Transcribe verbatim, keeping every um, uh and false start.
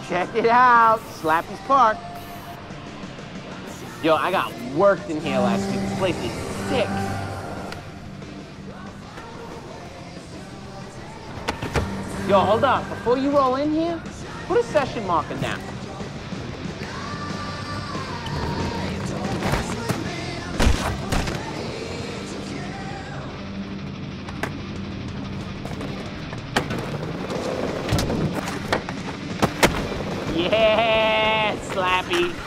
Check it out, Slappy's Park. Yo, I got worked in here last week. This place is sick. Yo, hold on. Before you roll in here, put a session marker down. Yeah, Slappy.